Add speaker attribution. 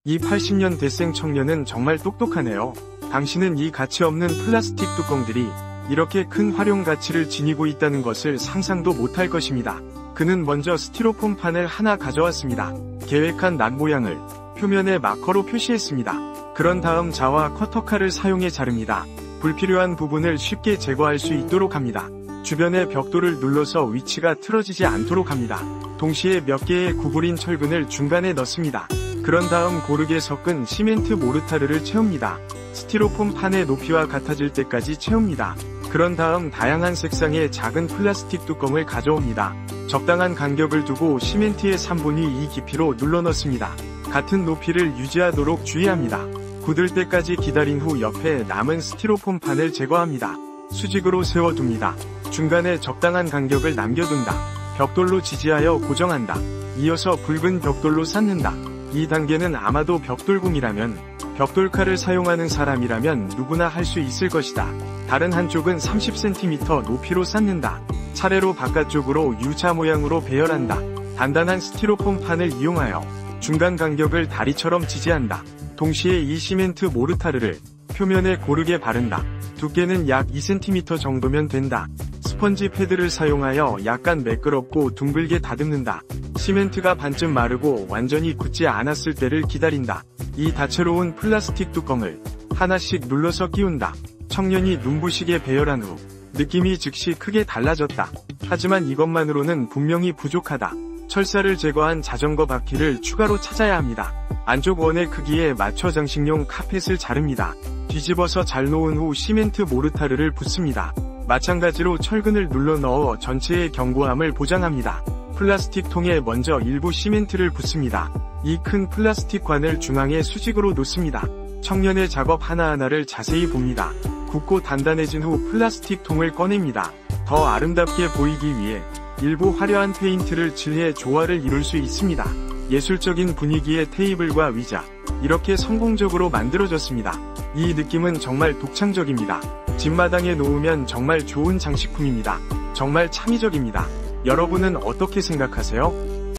Speaker 1: 이 80년대생 청년은 정말 똑똑하네요. 당신은 이 가치없는 플라스틱 뚜껑들이 이렇게 큰 활용 가치를 지니고 있다는 것을 상상도 못할 것입니다. 그는 먼저 스티로폼 판을 하나 가져왔습니다. 계획한 낫 모양을 표면에 마커로 표시했습니다. 그런 다음 자와 커터칼을 사용해 자릅니다. 불필요한 부분을 쉽게 제거할 수 있도록 합니다. 주변의 벽돌을 눌러서 위치가 틀어지지 않도록 합니다. 동시에 몇 개의 구부린 철근을 중간에 넣습니다. 그런 다음 고르게 섞은 시멘트 모르타르를 채웁니다. 스티로폼 판의 높이와 같아질 때까지 채웁니다. 그런 다음 다양한 색상의 작은 플라스틱 뚜껑을 가져옵니다. 적당한 간격을 두고 시멘트의 3분의 2 깊이로 눌러 넣습니다. 같은 높이를 유지하도록 주의합니다. 굳을 때까지 기다린 후 옆에 남은 스티로폼 판을 제거합니다. 수직으로 세워둡니다. 중간에 적당한 간격을 남겨둔다. 벽돌로 지지하여 고정한다. 이어서 붉은 벽돌로 쌓는다. 이 단계는 아마도 벽돌공이라면, 벽돌칼을 사용하는 사람이라면 누구나 할 수 있을 것이다. 다른 한쪽은 30cm 높이로 쌓는다. 차례로 바깥쪽으로 U자 모양으로 배열한다. 단단한 스티로폼 판을 이용하여 중간 간격을 다리처럼 지지한다. 동시에 이 시멘트 모르타르를 표면에 고르게 바른다. 두께는 약 2cm 정도면 된다. 스펀지 패드를 사용하여 약간 매끄럽고 둥글게 다듬는다. 시멘트가 반쯤 마르고 완전히 굳지 않았을 때를 기다린다. 이 다채로운 플라스틱 뚜껑을 하나씩 눌러서 끼운다. 청년이 눈부시게 배열한 후 느낌이 즉시 크게 달라졌다. 하지만 이것만으로는 분명히 부족하다. 철사를 제거한 자전거 바퀴를 추가로 찾아야 합니다. 안쪽 원의 크기에 맞춰 장식용 카펫을 자릅니다. 뒤집어서 잘 놓은 후 시멘트 모르타르를 붓습니다. 마찬가지로 철근을 눌러 넣어 전체의 견고함을 보장합니다. 플라스틱 통에 먼저 일부 시멘트를 붓습니다. 이 큰 플라스틱 관을 중앙에 수직으로 놓습니다. 청년의 작업 하나하나를 자세히 봅니다. 굳고 단단해진 후 플라스틱 통을 꺼냅니다. 더 아름답게 보이기 위해 일부 화려한 페인트를 칠해 조화를 이룰 수 있습니다. 예술적인 분위기의 테이블과 의자, 이렇게 성공적으로 만들어졌습니다. 이 느낌은 정말 독창적입니다. 집마당에 놓으면 정말 좋은 장식품입니다. 정말 창의적입니다. 여러분은 어떻게 생각하세요?